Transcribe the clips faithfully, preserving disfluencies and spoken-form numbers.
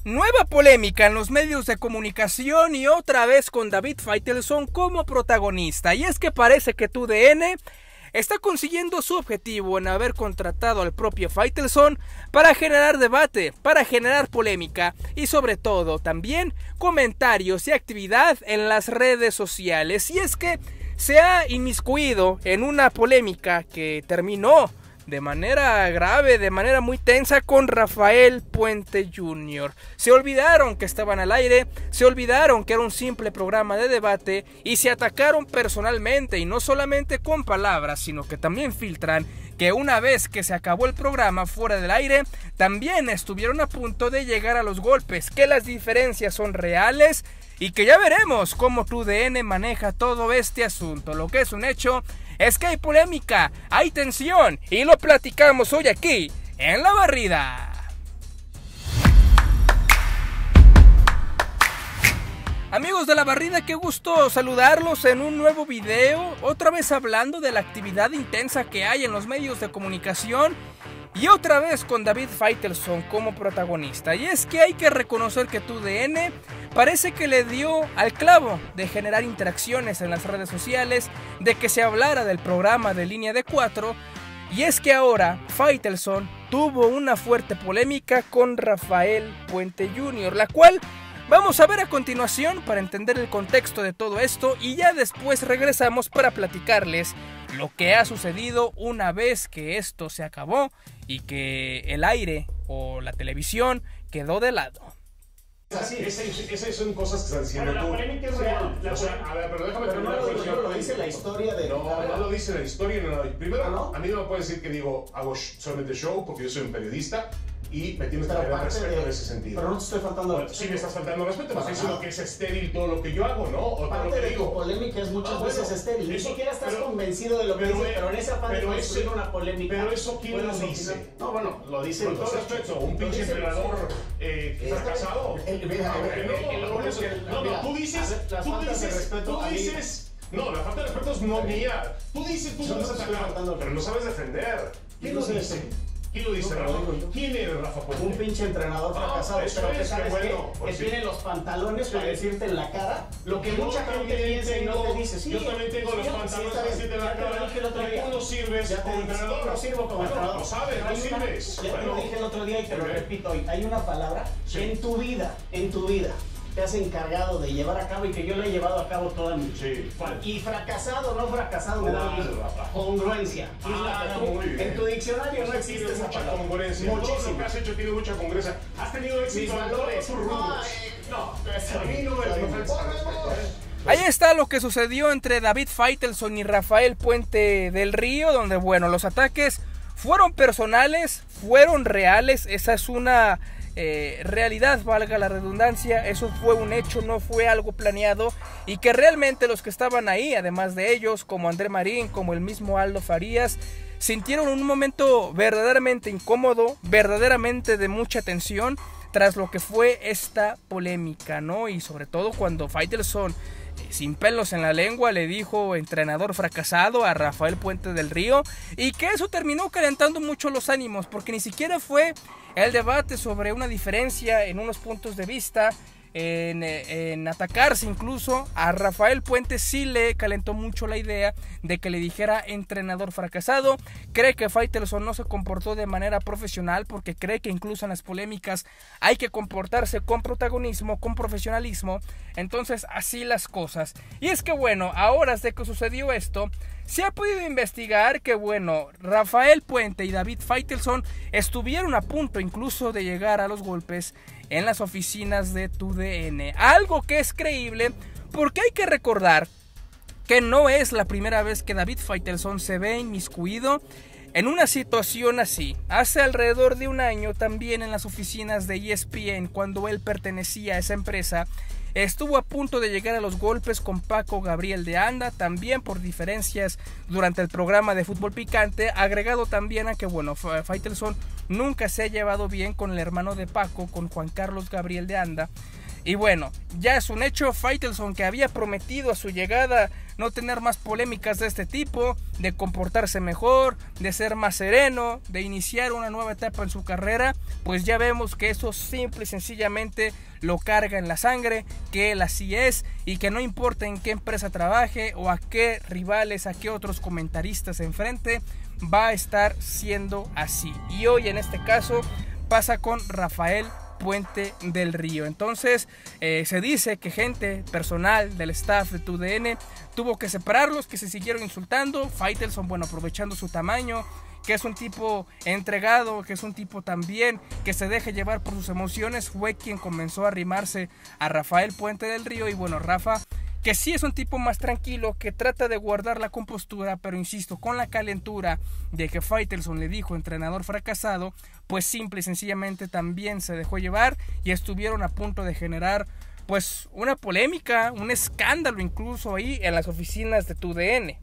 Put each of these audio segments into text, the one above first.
Nueva polémica en los medios de comunicación y otra vez con David Faitelson como protagonista. Y es que parece que T U D N está consiguiendo su objetivo en haber contratado al propio Faitelson para generar debate, para generar polémica y sobre todo también comentarios y actividad en las redes sociales. Y es que se ha inmiscuido en una polémica que terminó de manera grave, de manera muy tensa con Rafael Puente junior Se olvidaron que estaban al aire, se olvidaron que era un simple programa de debate y se atacaron personalmente, y no solamente con palabras, sino que también filtran que una vez que se acabó el programa fuera del aire, también estuvieron a punto de llegar a los golpes, que las diferencias son reales y que ya veremos cómo T U D N maneja todo este asunto. Lo que es un hecho es que hay polémica, hay tensión y lo platicamos hoy aquí en La Barrida. Amigos de La Barrida, qué gusto saludarlos en un nuevo video, otra vez hablando de la actividad intensa que hay en los medios de comunicación y otra vez con David Faitelson como protagonista. Y es que hay que reconocer que T U D N parece que le dio al clavo de generar interacciones en las redes sociales, de que se hablara del programa de Línea de Cuatro. Y es que ahora Faitelson tuvo una fuerte polémica con Rafael Puente junior, la cual vamos a ver a continuación para entender el contexto de todo esto, y ya después regresamos para platicarles lo que ha sucedido una vez que esto se acabó y que el aire o la televisión quedó de lado. Así, esas son cosas que están diciendo bueno, tú. La polémica es real. La o sea, a ver, pero déjame pero terminar. no lo, No, no lo dice la historia de... No, no lo dice la historia. No, no. Primero, ¿no? a mí no me puede decir que digo, hago solamente show porque yo soy un periodista y me tienes que Pero tener respeto de- en ese sentido. Pero no te estoy faltando Bueno, sí me estás faltando respeto, me estás diciendo que es estéril todo lo que yo hago, ¿no? O todo lo Parte que de tu digo. polémica es muchas Ah, veces bueno, estéril. Ni eso- siquiera estás pero- convencido de lo que pero, dice, eh, pero en esa afán de pero construir eso- una polémica. pero eso, ¿quién lo puedes dice? opinar. No, bueno, lo dice Con todo respeto, un pinche entrenador eh, fracasado. El- mira, Ah, el- no, el- el- no, por eso- el- no, mira, no, tú dices, a ver, las tú faltas de dices, respeto tú a mí- dices, no, la falta de respeto es no mía. Tú dices, tú Yo vas no a te estoy atacar, faltando pero no sabes defender. ¿Quién Yo lo no sé dice? eso. ¿Quién lo dice, No, Rafa? lo digo yo. ¿Quién eres, Rafa Puente? Un pinche entrenador Ah, fracasado, eso pero que es, sabes qué bueno, qué? pues que sí. tiene los pantalones Sí. para decirte en la cara lo que Yo mucha gente también piensa y no tengo- te dice. Sí, yo también tengo sí, los sí, pantalones está para bien. decirte en la Ya te lo cara. dije el otro ¿Y día. tú no sirves Ya te como dije, entrenador? No sirvo como Bueno, entrenador. lo sabes, Pero no hay una- sirves. Ya te Bueno. lo dije el otro día y te lo Ok. repito hoy. Hay una palabra Sí. que en tu vida, en tu vida, te has encargado de llevar a cabo y que yo lo he llevado a cabo toda mi vida. Sí. Y fracasado o no fracasado, me da lo Ah, mismo. Rafa. Congruencia. Es Ah, la que tú- muy bien. en tu diccionario no Pues existe tiene esa mucha palabra. congruencia. Todo lo Muchísimo. que has hecho tiene mucha congruencia. Has tenido éxito Mis en todos valores. tus rubros. No, eh, no, A mí no me está bien. falta respeto, ¿eh? Ahí está lo que sucedió entre David Faitelson y Rafael Puente del Río, donde bueno, los ataques fueron personales, fueron reales. Esa es una eh, realidad, valga la redundancia. Eso fue un hecho, no fue algo planeado, y que realmente los que estaban ahí, además de ellos, como André Marín, como el mismo Aldo Farías, sintieron un momento verdaderamente incómodo, verdaderamente de mucha tensión tras lo que fue esta polémica, ¿no? Y sobre todo cuando Faitelson, eh, sin pelos en la lengua, le dijo entrenador fracasado a Rafael Puente del Río, y que eso terminó calentando mucho los ánimos, porque ni siquiera fue el debate sobre una diferencia en unos puntos de vista, en, en atacarse incluso. A Rafael Puente sí le calentó mucho la idea de que le dijera entrenador fracasado. Cree que Faitelson no se comportó de manera profesional, porque cree que incluso en las polémicas hay que comportarse con protagonismo, con profesionalismo. Entonces así las cosas. Y es que bueno, a horas de que sucedió esto, se ha podido investigar que bueno, Rafael Puente y David Faitelson estuvieron a punto incluso de llegar a los golpes en las oficinas de T U D N. Algo que es creíble, porque hay que recordar que no es la primera vez que David Faitelson se ve inmiscuido en una situación así. Hace alrededor de un año, también en las oficinas de E S P N, cuando él pertenecía a esa empresa, estuvo a punto de llegar a los golpes con Paco Gabriel de Anda, también por diferencias durante el programa de Fútbol Picante, agregado también a que bueno, Faitelson nunca se ha llevado bien con el hermano de Paco, con Juan Carlos Gabriel de Anda. Y bueno, ya es un hecho, Faitelson, que había prometido a su llegada no tener más polémicas de este tipo, de comportarse mejor, de ser más sereno, de iniciar una nueva etapa en su carrera, pues ya vemos que eso simple y sencillamente lo carga en la sangre, que él así es y que no importa en qué empresa trabaje o a qué rivales, a qué otros comentaristas se enfrente, va a estar siendo así. Y hoy en este caso pasa con Rafael Puente del Río. Entonces eh, se dice que gente personal del staff de T U D N tuvo que separarlos, que se siguieron insultando. Faitelson, bueno, aprovechando su tamaño, que es un tipo entregado, que es un tipo también que se deja llevar por sus emociones, fue quien comenzó a arrimarse a Rafael Puente del Río. Y bueno, Rafa, que sí es un tipo más tranquilo, que trata de guardar la compostura, pero insisto, con la calentura de que Faitelson le dijo entrenador fracasado, pues simple y sencillamente también se dejó llevar y estuvieron a punto de generar pues una polémica, un escándalo incluso ahí en las oficinas de T U D N.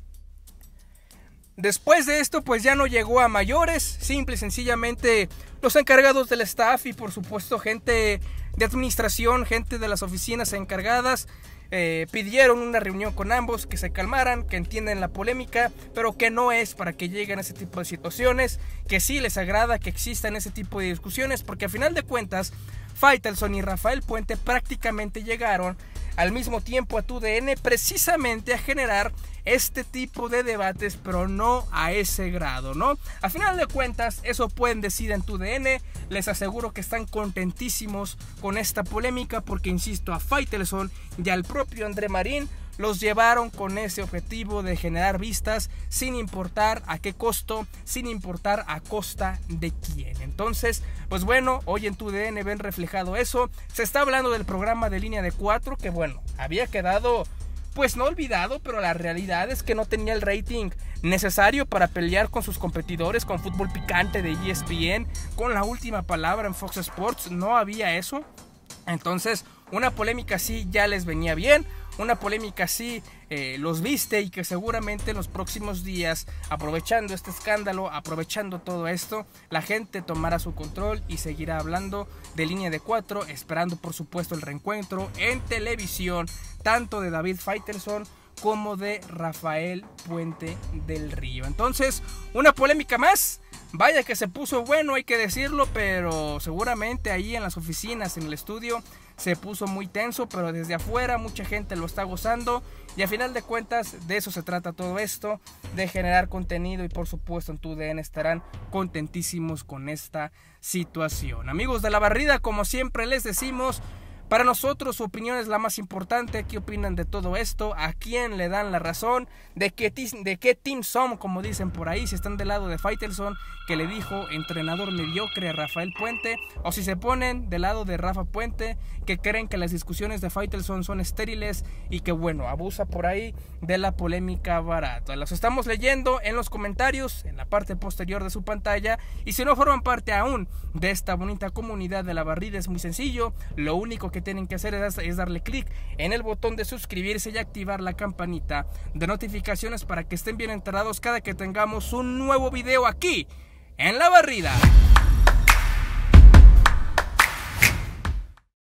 Después de esto pues ya no llegó a mayores, simple y sencillamente los encargados del staff y por supuesto gente de administración, gente de las oficinas encargadas, Eh, pidieron una reunión con ambos, que se calmaran, que entienden la polémica, pero que no es para que lleguen a ese tipo de situaciones, que sí les agrada que existan ese tipo de discusiones, porque a final de cuentas Faitelson y Rafael Puente prácticamente llegaron al mismo tiempo a T U D N precisamente a generar este tipo de debates, pero no a ese grado, ¿no? A final de cuentas, eso pueden decir en T U D N, les aseguro que están contentísimos con esta polémica, porque insisto, a Faitelson y al propio André Marín los llevaron con ese objetivo de generar vistas sin importar a qué costo, sin importar a costa de quién. Entonces, pues bueno, hoy en T U D N ven reflejado eso. Se está hablando del programa de Línea de Cuatro, que bueno, había quedado pues no olvidado, pero la realidad es que no tenía el rating necesario para pelear con sus competidores, con Fútbol Picante de E S P N, con La Última Palabra en Fox Sports. No había eso. Entonces, una polémica así ya les venía bien. Una polémica así eh, los viste, y que seguramente en los próximos días, aprovechando este escándalo, aprovechando todo esto, la gente tomará su control y seguirá hablando de Línea de Cuatro, esperando por supuesto el reencuentro en televisión, tanto de David Faitelson como de Rafael Puente del Río. Entonces, una polémica más. Vaya que se puso bueno, hay que decirlo, pero seguramente ahí en las oficinas, en el estudio, se puso muy tenso, pero desde afuera mucha gente lo está gozando, y a final de cuentas de eso se trata todo esto, de generar contenido, y por supuesto en T U D N estarán contentísimos con esta situación. Amigos de La Barrida, como siempre les decimos, para nosotros su opinión es la más importante. ¿Qué opinan de todo esto? ¿A quién le dan la razón? ¿De qué, de qué team son, como dicen por ahí? Si están del lado de Faitelson, que le dijo entrenador mediocre a Rafael Puente, o si se ponen del lado de Rafa Puente, que creen que las discusiones de Faitelson son estériles y que bueno, abusa por ahí de la polémica barata. Los estamos leyendo en los comentarios, en la parte posterior de su pantalla, y si no forman parte aún de esta bonita comunidad de La Barrida, es muy sencillo. Lo único que que tienen que hacer es, es darle clic en el botón de suscribirse y activar la campanita de notificaciones para que estén bien enterados cada que tengamos un nuevo video aquí en La Barrida.